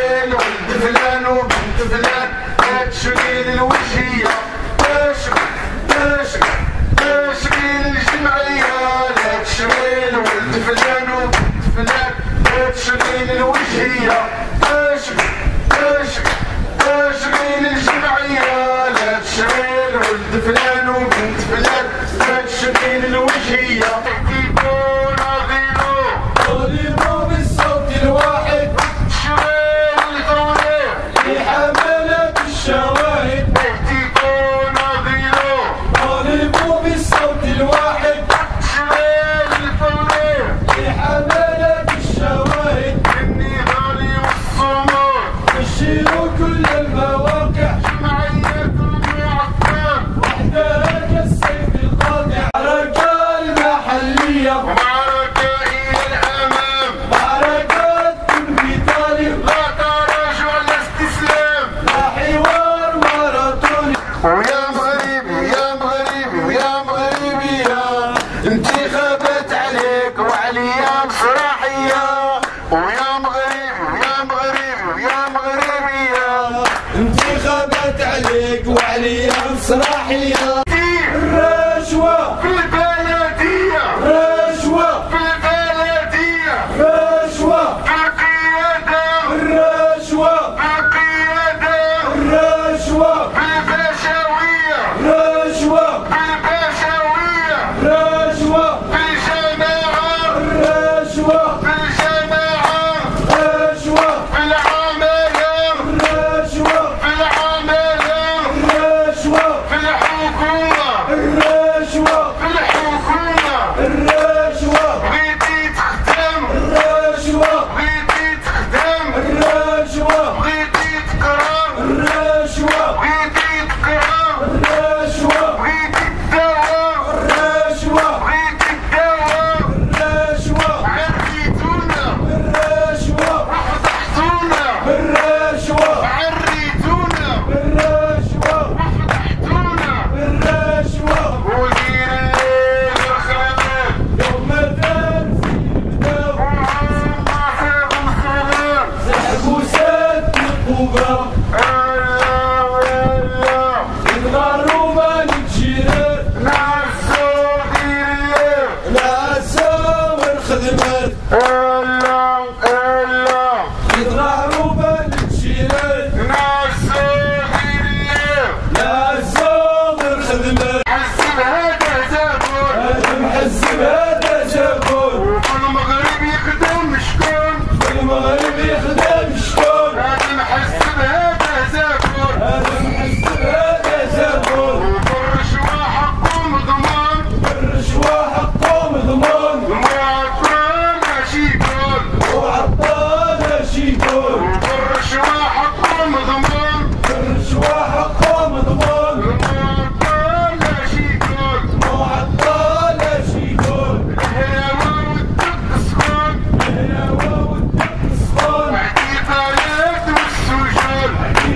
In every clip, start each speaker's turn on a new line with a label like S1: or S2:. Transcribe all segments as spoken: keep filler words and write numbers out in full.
S1: شويل ولد فلان وبنت فلان لا تشغيل الوجهية تشغل تشغل تشغيل الجمعية لا تشغيل ولد فلان وبنت فلان لا تشغيل الوجهية تشغل تشغل تشغيل الجمعية لا تشغيل ولد فلان وبنت فلان لا تشغيل الوجهية انتخابات عليك وعليا مسرحية ويا مغربي ويا مغربي ويا مغربية
S2: انتخابات عليك وعليا مسرحية الرشوة
S1: في البلدية
S2: الرشوة
S1: في البلدية
S2: الرشوة
S1: في القيادة
S2: الرشوة
S1: في القيادة
S2: الرشوة
S1: في البشوية
S2: الرشوة
S1: في البشوية
S2: الرشوة
S1: في الجماعة
S2: الرشوة
S1: في الجماعة
S2: الرشوة
S1: في العمالة
S2: الرشوة
S1: في العمالة
S2: الرشوة
S1: في الحكومة
S2: الرشوة
S1: في الحكومة
S2: الرشوة
S1: بغيتي تخدم
S2: الرشوة
S1: بغيتي تخدم
S2: الرشوة
S1: بغيتي تقرا
S2: الرشوة
S1: بغيتي تقرا
S2: الرشوة
S1: بغيتي تداوى
S2: الرشوة
S1: بغيتي تداوى
S2: الرشوة
S1: عريتونا
S2: الرشوة
S1: وفضحتونا
S2: الرشوة
S1: عريتونا
S2: الرشوة
S1: وفضحتونا
S2: الرشوة
S1: ودير الليل الخلال
S2: يوم الثالث يبداو
S1: وهم فيهم صغير
S2: سحبوا سد القبة
S1: الله الله
S2: يتغروا بين الجيران
S1: نعسو دير الليل
S2: ناسا والخدمات
S1: الله الله
S2: يتغروا بين الجيران
S1: نعسو دير الليل
S2: ناسا والخدمات
S1: حسب هذا زبون
S2: هذا محزب هذا زبون
S1: وفي المغرب يخدم شكون
S2: في المغرب يخدم شكون
S1: هذا محسب هذا زبون
S2: هذا محزب هذا زبون
S1: والرشوة حقه مضمون
S2: الرشوة حقه مضمون
S1: المواطن ماشي يقول
S2: وعطانا شي يقول
S1: والرشوة حقه مضمون
S2: الرشوة حقه مضمون
S1: المواطن ماشي يقول
S2: وعطانا شي يقول
S1: الهوى والدق سخون
S2: الهوى والدق سخون
S1: اعتقالات والسجون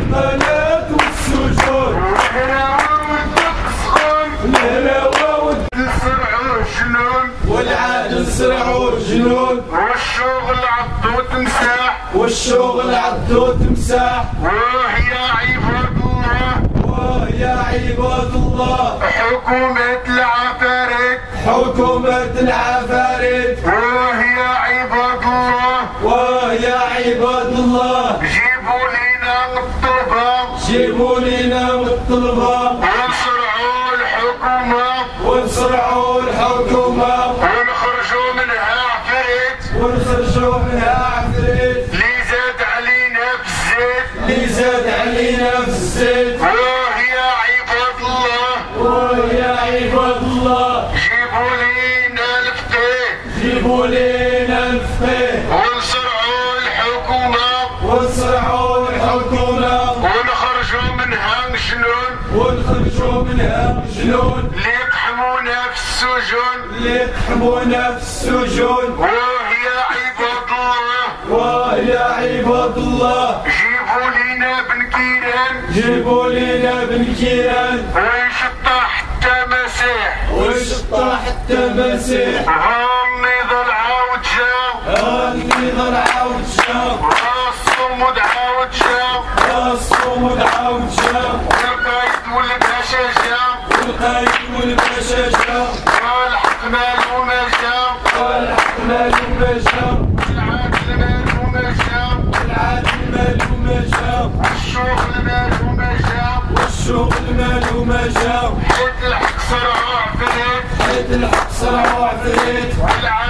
S2: القناة والسجون
S1: الهوى والدق سخون
S2: الهوى والدق
S1: نسرعوا الجنون
S2: والعاد نسرعوا الجنون
S1: والشغل عضو تمساح
S2: والشغل عدو تمساح
S1: واه يا عباد الله
S2: واه يا عباد الله
S1: حكومة العفاريت
S2: حكومة العفاريت
S1: واه يا عباد الله
S2: واه يا عباد الله
S1: جيبوا لنا الطلبة
S2: جيبوا لنا الطلبة
S1: ونصرعوا الحكومة
S2: ونصرعوا الحكومة
S1: ونخرجوا منها عفريت
S2: ونخرجوا منها عفريت
S1: اللي زاد علينا بالزيت
S2: اللي زاد علينا في الزيت
S1: واه يا عباد الله
S2: واه يا عباد الله
S1: جيبوا لنا الفتيح
S2: جيبوا لنا الفقيه
S1: ونصرعوا الحكومة
S2: ونصرعوا الحكومة
S1: ونخرجوا منها مجنون
S2: ونخرجوا منها جنون
S1: اللي يقحمونا في السجون
S2: اللي يقحمونا في السجون
S1: واه يا عباد الله
S2: واه يا عباد الله
S1: جيبوا لنا بن كيران
S2: جيبوا لنا بن كيران
S1: ويشطح حتى مسيح
S2: وشطح حتى مسيح
S1: هاني ضل عاود جاو
S2: هاني ضل عاود شاف
S1: راسهم الصوم دعاوت جا
S2: يا الصوم دعاوت جا
S1: القايد والباشا جا
S2: القايد والباشا جا
S1: والحق مالو ما جا
S2: والحق مالو ما جا
S1: العادل مالو ما جا
S2: العادل مالو ما جا
S1: الشغل مالو ما جا
S2: والشغل مالو ما جا
S1: حيت الحق صرع عفريت
S2: حيت الحق صرع عفريت